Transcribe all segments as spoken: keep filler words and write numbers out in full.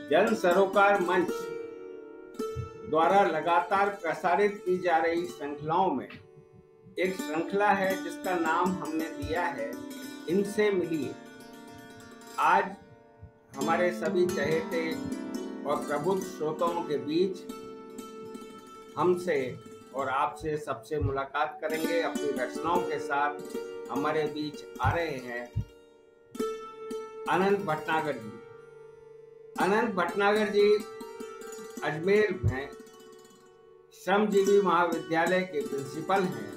जन सरोकार मंच द्वारा लगातार प्रसारित की जा रही श्रृंखलाओं में एक श्रृंखला है जिसका नाम हमने दिया है इनसे मिलिए। आज हमारे सभी चहेते और प्रबुद्ध श्रोताओं के बीच हमसे और आपसे सबसे मुलाकात करेंगे। अपनी रचनाओं के साथ हमारे बीच आ रहे हैं अनंत भटनागर जी। अनंत भटनागर जी अजमेर में श्रमजीवी महाविद्यालय के प्रिंसिपल हैं।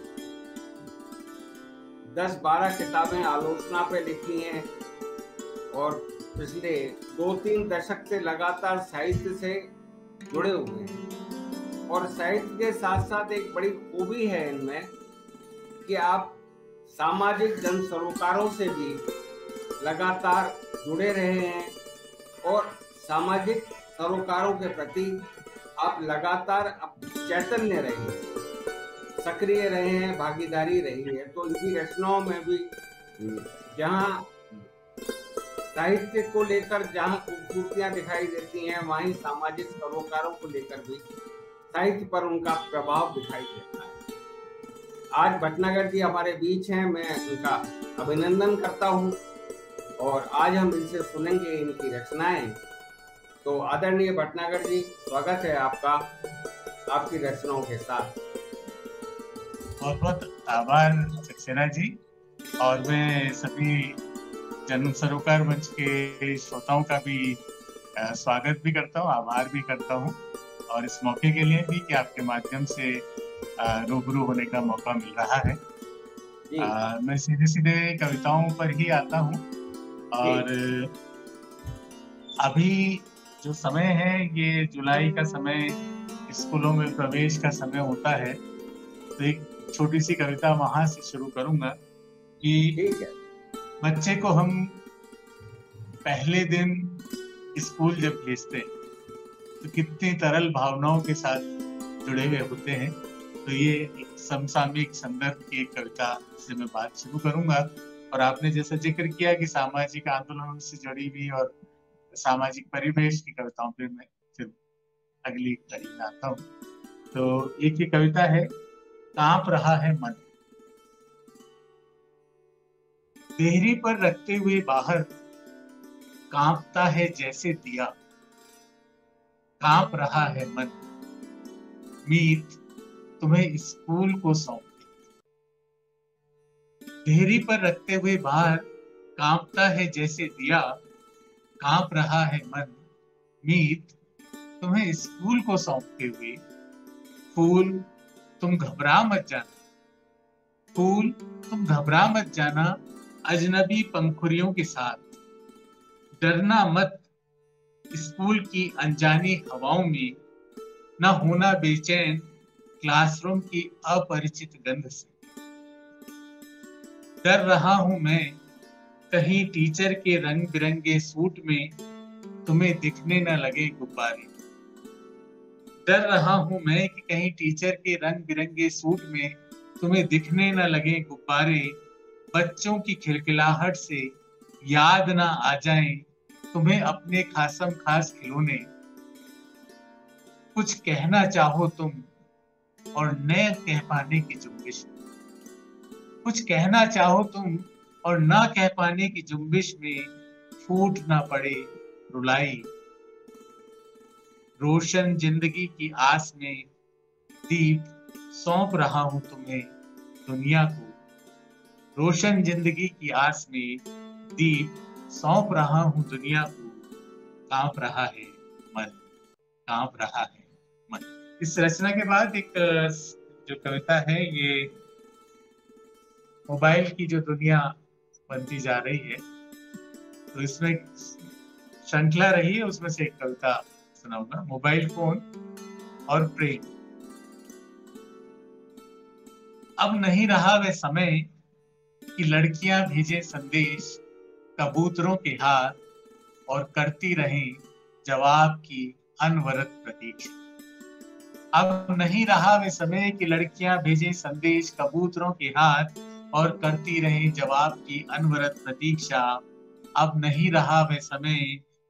दस बारह किताबें आलोचना पे लिखी हैं और पिछले दो तीन दशक से लगातार साहित्य से जुड़े हुए हैं। और साहित्य के साथ साथ एक बड़ी खूबी है इनमें कि आप सामाजिक जन सरोकारों से भी लगातार जुड़े रहे हैं और सामाजिक सरोकारों के प्रति आप लगातार चैतन्य रहे हैं, सक्रिय रहे हैं, भागीदारी रही है। तो इनकी रचनाओं में भी जहाँ साहित्य को लेकर जहाँ खूबसूरतियाँ दिखाई देती हैं, वहीं सामाजिक सरोकारों को लेकर भी साहित्य पर उनका प्रभाव दिखाई देता है। आज भटनागर जी हमारे बीच हैं, मैं उनका अभिनंदन करता हूँ और आज हम इनसे सुनेंगे इनकी रचनाएं। तो आदरणीय भटनागर जी, स्वागत है आपका आपकी रचनाओं के साथ। बहुत बहुत आभार सक्सेना जी। और मैं सभी जन सरोकार मंच के श्रोताओं का भी स्वागत भी करता हूँ, आभार भी करता हूँ और इस मौके के लिए भी कि आपके माध्यम से रूबरू होने का मौका मिल रहा है। आ, मैं सीधे सीधे कविताओं पर ही आता हूँ। और अभी जो समय है ये जुलाई का समय, स्कूलों में प्रवेश का समय होता है, तो एक छोटी सी कविता वहां से शुरू करूंगा कि बच्चे को हम पहले दिन स्कूल जब भेजते हैं तो कितनी तरल भावनाओं के साथ जुड़े हुए होते हैं। तो ये एक समसामयिक संदर्भ की एक कविता से मैं बात शुरू करूंगा। और आपने जैसा जिक्र किया कि सामाजिक आंदोलनों से जुड़ी हुई और सामाजिक परिवेश की कविताओं पे मैं फिर अगली कड़ी में आता हूँ। तो एक ये कविता है, कांप रहा है मन। देहरी पर रखते हुए बाहर कांपता है जैसे दिया, कांप रहा है मन। मीत तुम्हें स्कूल को सौंप। देहरी पर रखते हुए बाहर कांपता है जैसे दिया, कांप रहा है मन। मीत तुम्हें स्कूल को सौंपते हुए। फूल तुम घबरा मत जाना, फूल तुम घबरा मत जाना अजनबी पंखुड़ियों के साथ। डरना मत स्कूल की अनजानी हवाओं में, न होना बेचैन क्लासरूम की अपरिचित गंध से। डर रहा हूं मैं कहीं टीचर के रंग बिरंगे सूट में तुम्हें दिखने न लगे गुब्बारे। डर रहा हूं मैं कि कहीं टीचर के रंग बिरंगे सूट में तुम्हें दिखने न लगे गुब्बारे। बच्चों की खिलखिलाहट से याद ना आ जाएं तुम्हें अपने खासम खास खिलौने। कुछ कहना चाहो तुम और न कह पाने की जुम्बिश, कुछ कहना चाहो तुम और ना कह पाने की जुम्बिश में फूट ना पड़े रुलाई। रोशन जिंदगी की आस में दीप सौंप रहा हूं तुम्हें दुनिया को। रोशन जिंदगी की आस में दीप सौंप रहा हूं दुनिया को। कांप रहा है मन, कांप रहा है मन। इस रचना के बाद एक जो कविता है, ये मोबाइल की जो दुनिया बनती जा रही है, तो इसमें श्रृंखला रही है, उसमें से एक कविता सुनाऊंगा। मोबाइल फोन और प्रेम। अब नहीं रहा वह समय कि लड़कियां भेजे संदेश कबूतरों के हाथ और करती रहें जवाब की अनवरत प्रतीक्षा। अब नहीं रहा वह समय कि लड़कियां भेजे संदेश कबूतरों के हाथ और करती रहें जवाब की अनवरत प्रतीक्षा। अब नहीं रहा वह समय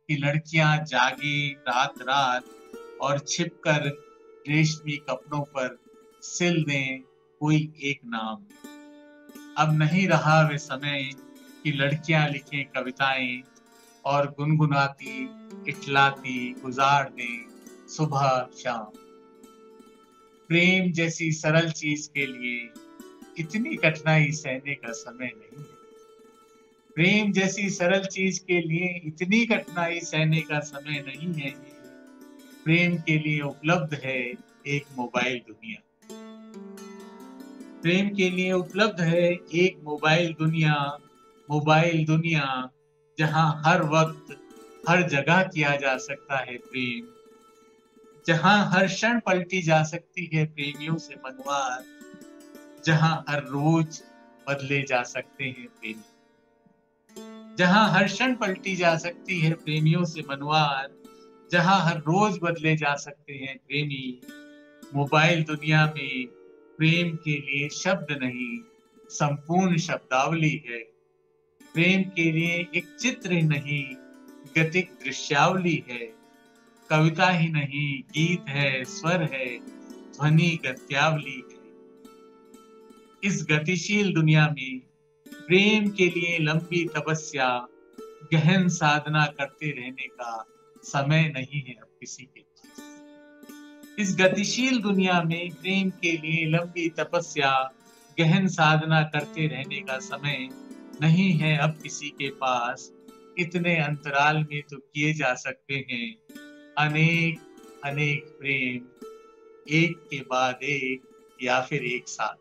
कि लड़कियां जागी रात रात और छिपकर रेशमी कपड़ों पर सिल दें कोई एक नाम। अब नहीं रहा वे समय कि लड़कियां लिखें कविताएं और गुनगुनाती इठलाती गुजार दें सुबह शाम। प्रेम जैसी सरल चीज के लिए इतनी कठिनाई सहने का समय नहीं है। प्रेम जैसी सरल चीज के लिए इतनी कठिनाई सहने का समय नहीं है। प्रेम के लिए उपलब्ध है एक मोबाइल दुनिया। प्रेम के लिए उपलब्ध है एक मोबाइल दुनिया। मोबाइल दुनिया जहां हर वक्त हर जगह किया जा सकता है प्रेम, जहां हर क्षण पलटी जा सकती है प्रेमियों से मनवार, जहां हर रोज बदले जा सकते हैं प्रेमी, जहां हर क्षण पलटी जा सकती है प्रेमियों से मनवार, जहां हर रोज बदले जा सकते हैं प्रेमी। मोबाइल दुनिया में प्रेम के लिए शब्द नहीं संपूर्ण शब्दावली है। प्रेम के लिए एक चित्र नहीं गतिक दृश्यावली है। कविता ही नहीं गीत है, स्वर है, ध्वनि गत्यावली है। इस गतिशील दुनिया में प्रेम के लिए लंबी तपस्या गहन साधना करते रहने का समय नहीं है अब किसी के पास। इस गतिशील दुनिया में प्रेम के लिए लंबी तपस्या गहन साधना करते रहने का समय नहीं है अब किसी के पास। इतने अंतराल में तो किए जा सकते हैं अनेक अनेक प्रेम, एक के बाद एक या फिर एक साथ,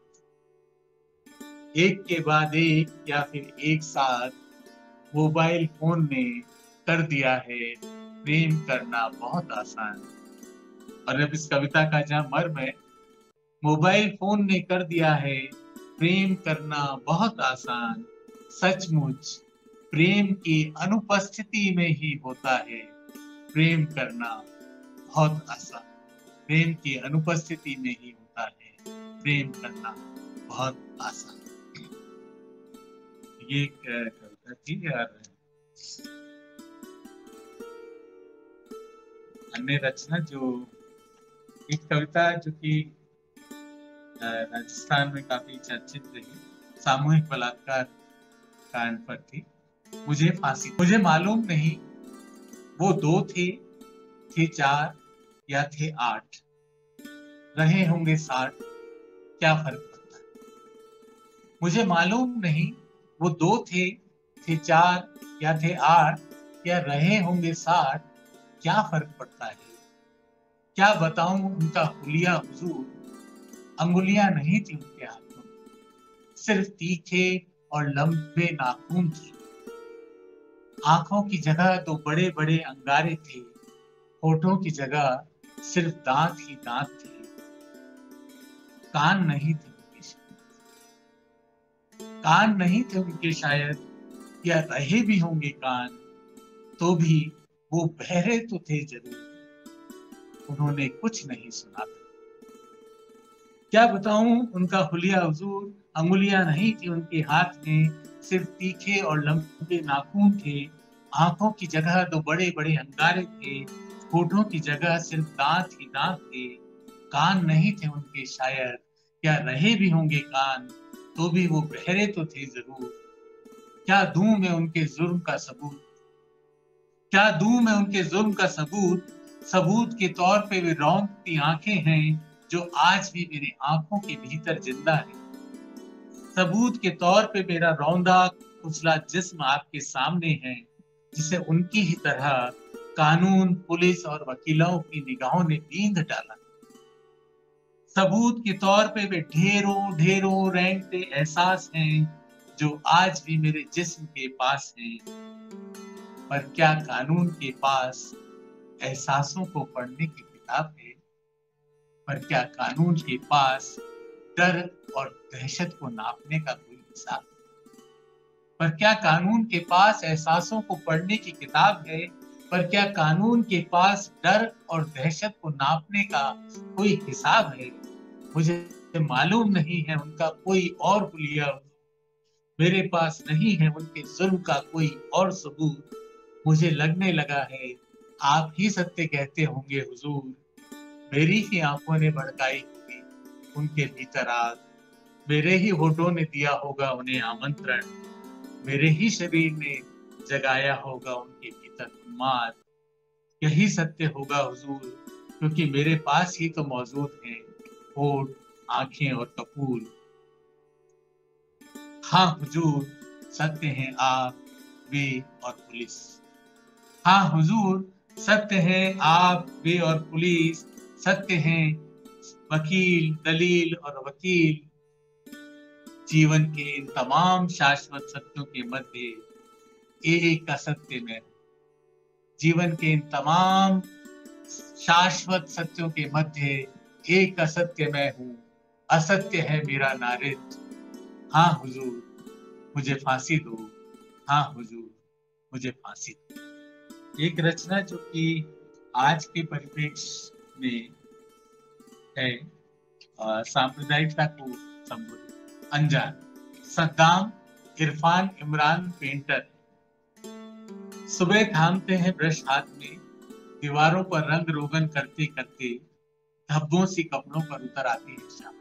एक के बाद एक या फिर एक साथ। मोबाइल फोन ने कर दिया है प्रेम करना बहुत आसान। और अब इस कविता का जहां मर्म है, मोबाइल फोन ने कर दिया है प्रेम करना बहुत आसान। सचमुच प्रेम की अनुपस्थिति में ही होता है प्रेम करना बहुत आसान। प्रेम की अनुपस्थिति में ही होता है प्रेम करना बहुत आसान। ये कविता थी यार। अन्य रचना जो एक कविता जो कि राजस्थान में काफी चर्चित रही, सामूहिक बलात्कार कांड पर थी। मुझे फांसी। मुझे मालूम नहीं वो दो थे थे चार या थे आठ, रहे होंगे साठ, क्या फर्क पड़ता है। मुझे मालूम नहीं वो दो थे थे चार या थे आठ, या रहे होंगे साठ, क्या फर्क पड़ता है। क्या बताऊं उनका हुलिया हुजूर, अंगुलियां नहीं थी उनके हाथों में, सिर्फ तीखे और लंबे नाखून थे। आंखों की जगह तो बड़े बड़े अंगारे थे, होठों की जगह सिर्फ दांत ही दांत थे। कान नहीं थे उनके शायद, कान नहीं थे उनके शायद, या रहे भी होंगे कान तो भी वो बहरे तो थे जरूर, उन्होंने कुछ नहीं सुना था। क्या बताऊं उनका हुलिया हुजूर, अंगुलियां नहीं थी उनके हाथ में, सिर्फ तीखे और लंबे नाखून थे। आंखों की जगह तो बड़े बड़े अंगारे थे, होठों की जगह सिर्फ दांत ही दांत थे। कान नहीं थे उनके शायद, क्या रहे भी होंगे कान तो भी वो बहरे तो थे जरूर। क्या दूं मैं उनके जुर्म का सबूत, क्या दूं मैं उनके जुर्म का सबूत। सबूत के तौर पे वे रौंदती आंखें हैं जो आज भी मेरी आंखों के भीतर जिंदा है। सबूत के तौर पे मेरा रौंदा कुचला जिस्म आपके सामने है, जिसे उनकी ही तरह कानून, पुलिस और वकीलों की निगाहों ने बींध डाला। सबूत के तौर पे वे ढेरों ढेरों रेंगते एहसास हैं जो आज भी मेरे जिस्म के पास हैं। पर क्या कानून के पास एहसासों को पढ़ने की किताब है। पर क्या कानून के पास डर और दहशत को नापने का कोई हिसाब है। पर क्या कानून के पास एहसासों को पढ़ने की किताब है। पर क्या कानून के पास डर और दहशत को नापने का कोई हिसाब है। मुझे मालूम नहीं है उनका कोई और हुलिया, मेरे पास नहीं है उनके जुर्म का कोई और सबूत। मुझे लगने लगा है आप ही सत्य कहते होंगे हुजूर, मेरी ही आंखों ने भड़काई होगी उनके भीतर आग, मेरे ही होठों ने दिया होगा उन्हें आमंत्रण, मेरे ही शरीर ने जगाया होगा उनके भीतर उन्माद। यही सत्य होगा हुजूर, क्योंकि मेरे पास ही तो मौजूद हैं होठ, आंखें और कपूर। हाँ हुजूर, सत्य हैं आप, वे और पुलिस। हाँ हुजूर, सत्य है आप, वे और पुलिस। सत्य हैं वकील, दलील और वकील। जीवन के इन तमाम शाश्वत सत्यों के मध्य एक असत्य में, जीवन के इन तमाम शाश्वत सत्यों के मध्य एक असत्य मैं हूँ, असत्य है मेरा नारित। हाँ हुजूर, मुझे फांसी दो, हाँ हुजूर, मुझे फांसी दो। एक रचना जो कि आज के परिप्रेक्ष्य में है, सांप्रदायिकता को संबोधित। अनजान। सद्दाम, इरफान इमरान पेंटर। सुबह थामते हैं ब्रश हाथ में, दीवारों पर रंग रोगन करते करते धब्बों सी कपड़ों पर उतर आती है शाम।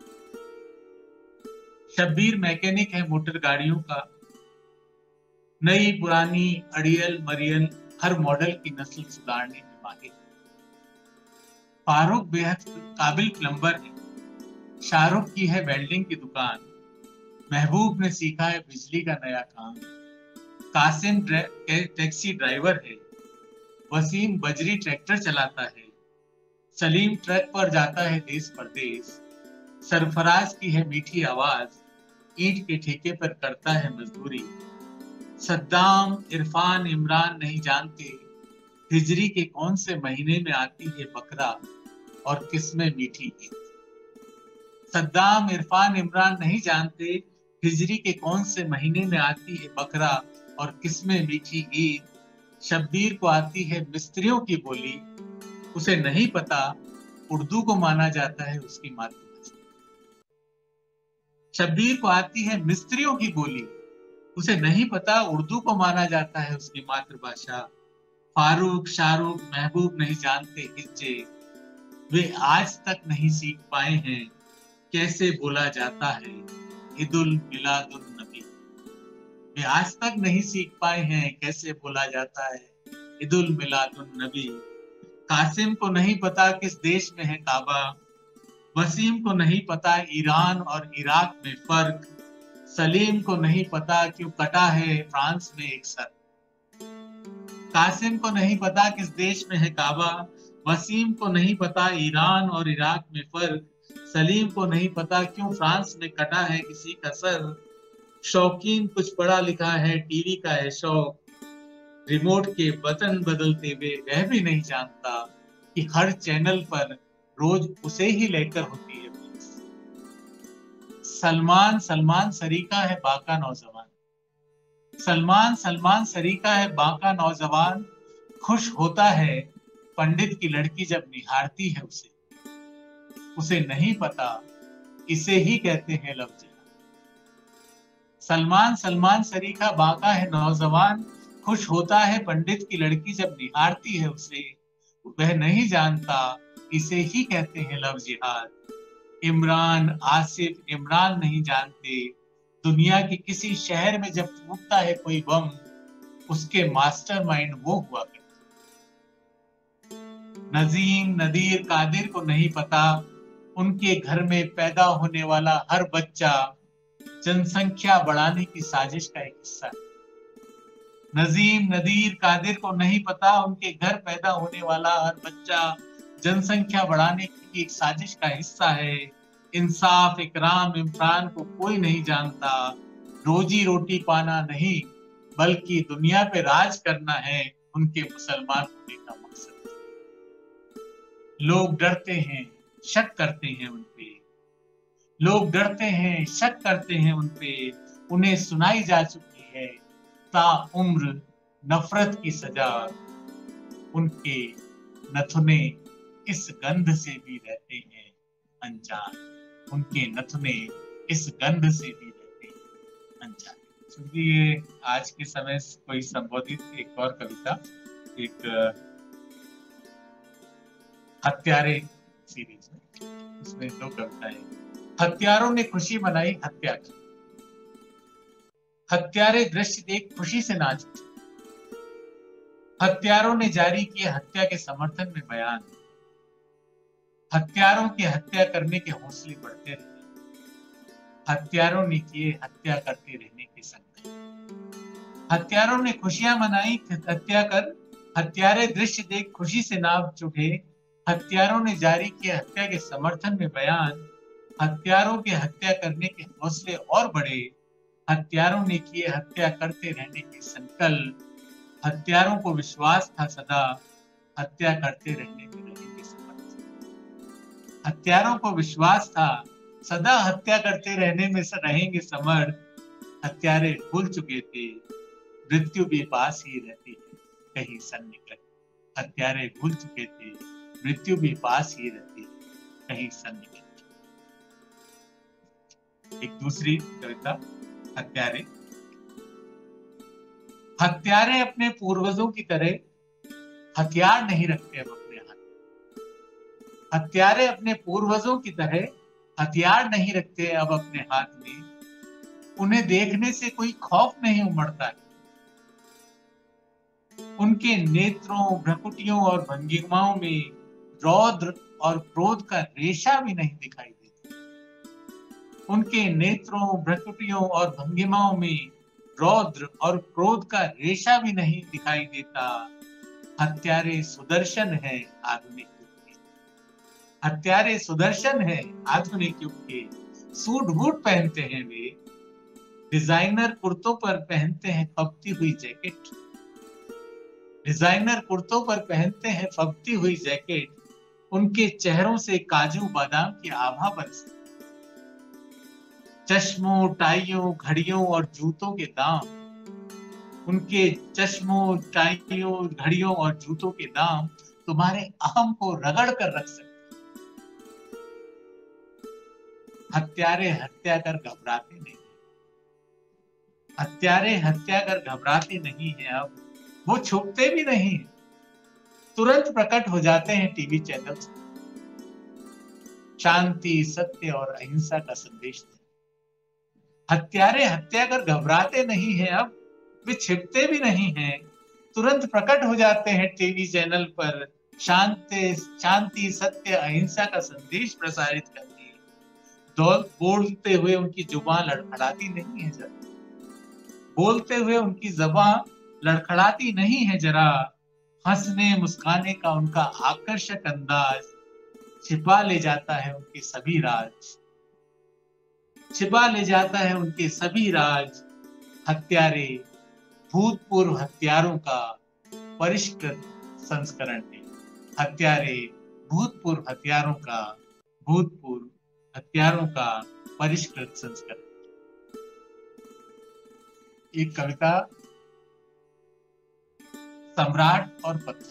शब्बीर मैकेनिक है मोटर गाड़ियों का, नई पुरानी अड़ियल मरियल हर मॉडल की नस्ल सुधारने में माहिर। फारूक बेहद काबिल प्लम्बर है, शाहरुख की है वेल्डिंग की दुकान, महबूब ने सीखा है बिजली का नया काम। कासिम टैक्सी ड्राइवर है, वसीम बजरी ट्रैक्टर चलाता है, सलीम ट्रक पर जाता है देश परदेश। सरफराज की है मीठी आवाज, ईंट के ठेके पर करता है मजदूरी। सद्दाम, इरफान, इमरान नहीं जानते हिजरी के कौन से महीने में आती है बकरा और किसमें मीठी ईद। सद्दाम, इरफान, इमरान नहीं जानते हिजरी के कौन से महीने में आती है बकरा और किसमें मीठी ईद। शब्बीर को आती है मिस्त्रियों की बोली, उसे नहीं पता उर्दू को माना जाता है उसकी मातृभाषा। शब्बीर को आती है मिस्त्रियों की बोली, उसे नहीं पता उर्दू को माना जाता है उसकी मातृभाषा। फारूक, शाहरुख, महबूब नहीं जानते हिज्जे, वे आज तक नहीं सीख पाए हैं कैसे बोला जाता है ईदुल मिलादुन नबी। वे आज तक नहीं सीख पाए हैं कैसे बोला जाता है ईदुल मिलादुन नबी। कासिम को नहीं पता किस देश में है काबा, वसीम को नहीं पता ईरान और इराक में फर्क, सलीम को नहीं पता क्यों कटा है फ्रांस में एक सर। कासिम को नहीं पता किस देश में है काबा, वसीम को नहीं पता ईरान और इराक में फर्क, सलीम को नहीं पता क्यों फ्रांस में कटा है किसी का सर। शौकीन कुछ पढ़ा लिखा है, टीवी का है शौक, रिमोट के बटन बदलते हुए वह भी नहीं जानता कि हर चैनल पर रोज उसे ही लेकर होती है। सलमान सलमान सरीका है बाका नौजवान, सलमान सलमान सरीका है बाका नौजवान, खुश होता है पंडित की लड़की जब निहारती है उसे, उसे नहीं पता इसे ही कहते हैं लव जिहाद। सलमान सलमान सरीका बाका है नौजवान, खुश होता है पंडित की लड़की जब निहारती है उसे, वह नहीं जानता इसे ही कहते हैं लव जिहाद। इमरान, आसिफ, इमरान नहीं जानते दुनिया के किसी शहर में जब फूटता है कोई बम, उसके मास्टरमाइंड वो हुआ करते। नजीम, नदीर, कादिर को नहीं पता उनके घर में पैदा होने वाला हर बच्चा जनसंख्या बढ़ाने की साजिश का एक हिस्सा है। नजीम, नदीर, कादिर को नहीं पता उनके घर पैदा होने वाला हर बच्चा जनसंख्या बढ़ाने की एक साजिश का हिस्सा है। इंसाफ, इकराम, इमरान को कोई नहीं जानता, रोजी रोटी पाना नहीं बल्कि दुनिया पे राज करना है उनके मुसलमान होने का मकसद। लोग डरते हैं, शक करते हैं उनपे, लोग डरते हैं, शक करते हैं उनपे, उन्हें सुनाई जा चुकी है ताउम्र नफरत की सजा। उनके नथुने इस गंध से भी रहते हैं अनजान, उनके नथुने इस गंध से भी रहते हैं अनजान। क्योंकि ये आज के समय से कोई संबोधित एक और कविता, एक हत्यारे सीरीज में, उसमें दो कविताएं। हत्यारों ने खुशी मनाई हत्या की, हत्यारे दृश्य देख खुशी से नाच उठे, हत्यारों ने जारी किए हत्या के समर्थन में बयान, हत्यारों के हत्या करने के हौसले बढ़ते रहे, हत्यारों ने किए हत्या करते रहने के संकल्प, हत्यारों ने खुशियां मनाई हत्या कर, हत्यारे दृश्य देख खुशी से नाच उठे, हत्यारों ने जारी किए हत्या के समर्थन में बयान, हत्यारों के हत्या करने के हौसले और बढ़े, हत्यारों ने किए हत्या करते रहने के संकल्प, हत्यारों को विश्वास था सदा हत्या करते रहने में रहेंगे समर्थ, हत्यारों को विश्वास था सदा हत्या करते रहने में रहेंगे समर्थ, हत्यारे भूल चुके थे मृत्यु भी पास ही रहती है कहीं सन्निकट, हत्यारे भूल चुके थे मृत्यु भी पास ही रहती है कहीं सन्निकट। एक दूसरी कविता हत्यारे। हत्यारे अपने पूर्वजों की तरह हथियार नहीं रखते अब अपने हाथ, हत्यारे अपने पूर्वजों की तरह हथियार नहीं रखते अब अपने हाथ में, उन्हें देखने से कोई खौफ नहीं उमड़ता है, उनके नेत्रों, भ्रकुटियों और भंगिमाओं में रौद्र और क्रोध का रेशा भी नहीं दिखाई देता, उनके नेत्रों, भ्रकुटियों और भंगिमाओं में रौद्र और क्रोध का रेशा भी नहीं दिखाई देता, हत्यारे सुदर्शन है आधुनिक युग के, हत्यारे सुदर्शन है आधुनिक युग के, सूट बूट पहनते हैं वे, डिजाइनर कुर्तों पर पहनते हैं फबती हुई जैकेट, डिजाइनर कुर्तों पर पहनते हैं फबती हुई जैकेट, उनके चेहरों से काजू बादाम की आभा बरसती, चश्मों, टाइयों, घड़ियों और जूतों के दाम, उनके चश्मों, टाइयों, घड़ियों और जूतों के दाम तुम्हारे अहम को रगड़ कर रख सकते। हत्यारे हत्या कर घबराते नहीं, हत्यारे हत्या कर घबराते नहीं है अब, वो छुपते भी नहीं है, तुरंत प्रकट हो जाते हैं टीवी चैनल से, शांति, सत्य और अहिंसा का संदेश देते। हत्यारे हत्या कर घबराते नहीं है अब, वे छिपते भी नहीं हैं, तुरंत प्रकट हो जाते हैं टीवी चैनल पर, शांति शांति सत्य अहिंसा का संदेश प्रसारित करते हैं। दौल बोलते हुए उनकी जुबान लड़खड़ाती नहीं है जरा, बोलते हुए उनकी जुबान लड़खड़ाती नहीं है जरा, हंसने मुस्काने का उनका आकर्षक अंदाज छिपा ले जाता है उनके सभी राज, छिपा ले जाता है उनके सभी राज। हत्यारे भूतपूर्व हत्यारों का परिष्कृत संस्करण है, हत्यारे भूतपूर्व हत्यारों का भूतपूर्व हत्यारों का परिष्कृत संस्करण। एक कविता सम्राट और पत्थर।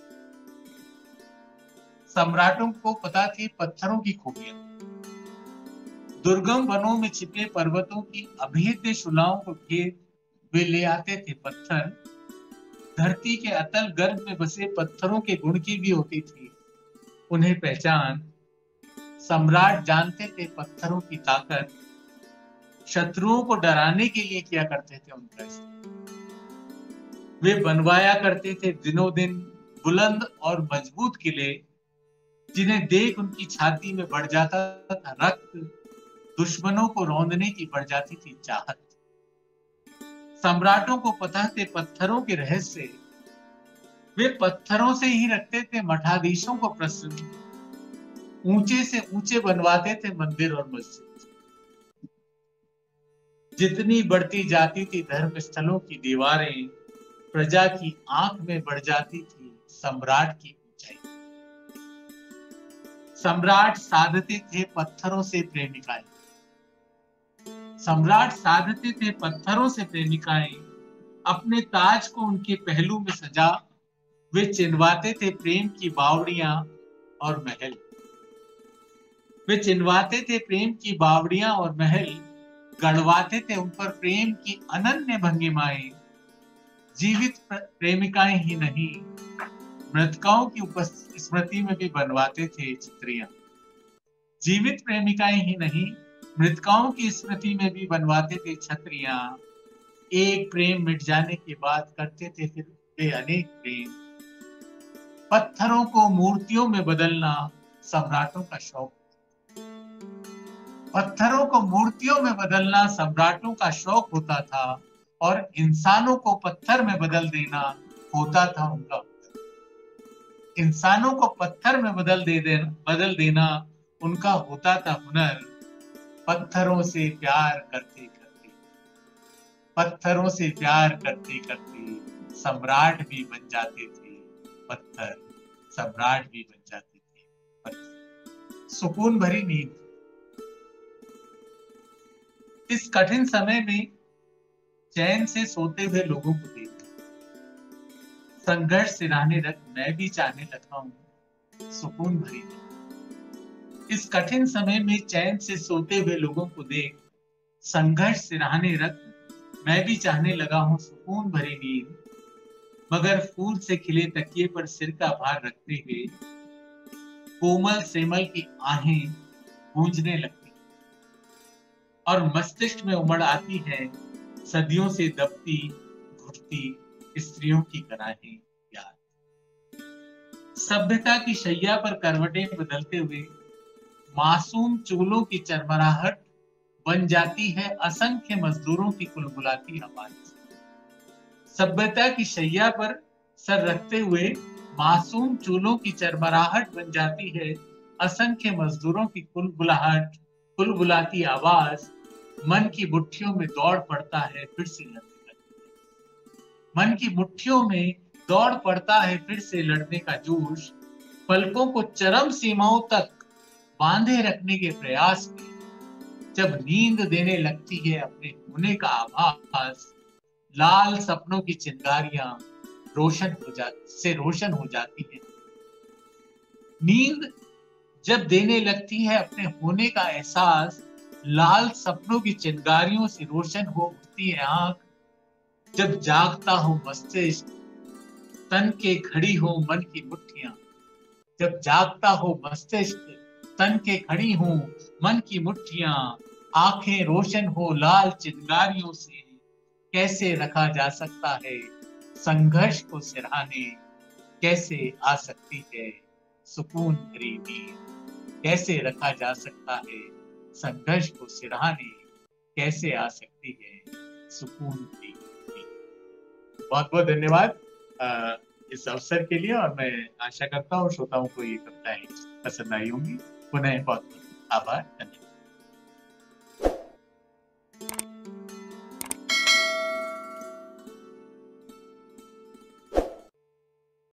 सम्राटों को पता थी पत्थरों की खूबियां, दुर्गम वनों में छिपे पर्वतों की अभेद्य शिलाओं को घेर वे ले आते थे पत्थर, धरती के अतल गर्भ में बसे पत्थरों के गुण की भी होती थी उन्हें पहचान। सम्राट जानते थे पत्थरों की ताकत, शत्रुओं को डराने के लिए किया करते थे उनका इस्तेमाल। वे बनवाया करते थे दिनों दिन बुलंद और मजबूत किले, जिन्हें देख उनकी छाती में बढ़ जाता था रक्त, दुश्मनों को रौंदने की बढ़ जाती थी चाहत। सम्राटों को पता थे पत्थरों के रहस्य, वे पत्थरों से ही रखते थे मठाधीशों को प्रसन्न, ऊंचे से ऊंचे बनवाते थे मंदिर और मस्जिद। जितनी बढ़ती जाती थी धर्म स्थलों की दीवारें, प्रजा की आंख में बढ़ जाती थी सम्राट की ऊंचाई। सम्राट साधते थे पत्थरों से प्रेमिकाएं, सम्राट साधते थे पत्थरों से प्रेमिकाएं, अपने ताज को उनके पहलू में सजा वे चिनवाते थे प्रेम की बावड़ियां और महल। वे चिनवाते थे प्रेम की बावड़ियां और महल, गढ़वाते थे उन पर प्रेम की अनन्य भंगिमाएं। जीवित प्रेमिकाएं ही नहीं, मृतकाओं की उपस्थिति स्मृति में भी बनवाते थे छतरियां। जीवित प्रेमिकाएं ही नहीं, मृतकाओं की स्मृति में भी बनवाते थे छतरियां। एक प्रेम मिट जाने के बाद करते थे फिर वे अनेक प्रेम। पत्थरों को मूर्तियों में बदलना सम्राटों का शौक। पत्थरों को मूर्तियों में बदलना सम्राटों का शौक होता था, और इंसानों को पत्थर में बदल देना होता था उनका हुनर। इंसानों को पत्थर में बदल दे देना बदल देना उनका होता था हुनर। पत्थरों से प्यार करते करते पत्थरों से प्यार करते करते सम्राट भी बन जाते थे पत्थर। सम्राट भी बन जाते थे पत्थर। सुकून भरी नींद। इस कठिन समय में चैन से सोते हुए लोगों को देख संघर्ष सिराने रख मैं भी चाहने लगा हूं सुकून भरी नींद। इस कठिन समय में चैन से सोते हुए लोगों को देख संघर्ष सिराने रख मैं भी चाहने लगा हूं सुकून भरी नींद। मगर फूल से खिले तकिए पर सिर का भार रखते हुए कोमल सेमल की आहें गूंजने लगती और मस्तिष्क में उमड़ आती है सदियों से दबती घुटती स्त्रियों की कराहें याद। सभ्यता की शैया पर करवटें बदलते हुए मासूम चूलों की चरमराहट बन जाती है असंख्य मजदूरों की कुलबुलाती आवाज। सभ्यता की शैया पर सर रखते हुए मासूम चूलों की चरमराहट बन जाती है असंख्य मजदूरों की कुलबुलाहट कुलबुलाती आवाज। मन की मुट्ठियों में दौड़ पड़ता है फिर से लड़ने का मन की मुट्ठियों में दौड़ पड़ता है फिर से लड़ने का जोश। पलकों को चरम सीमाओं तक बांधे रखने के प्रयास में जब नींद देने लगती है अपने होने का आभास, लाल सपनों की चिंगारियां रोशन हो जाती से रोशन हो जाती है। नींद जब देने लगती है अपने होने का एहसास, लाल सपनों की चिंगारियों से रोशन हो उठती है आंख। जब जागता हो मस्तिष्क तन के खड़ी हो मन की मुट्ठियां। जब जागता हो मस्तिष्क तन के खड़ी हो मन की मुट्ठियां। आंखें रोशन हो लाल चिंगारियों से कैसे रखा जा सकता है संघर्ष को सिरहाने। कैसे आ सकती है सुकून भरी नींद। कैसे रखा जा सकता है संघर्ष को सिरहाने। कैसे आ सकती है सुकून भरी नींद। बहुत बहुत धन्यवाद इस अवसर के लिए, और मैं आशा करता हूँ श्रोताओं को ये कविताएं पसंद आई होंगी। पुनः बहुत बहुत आभार। धन्यवाद।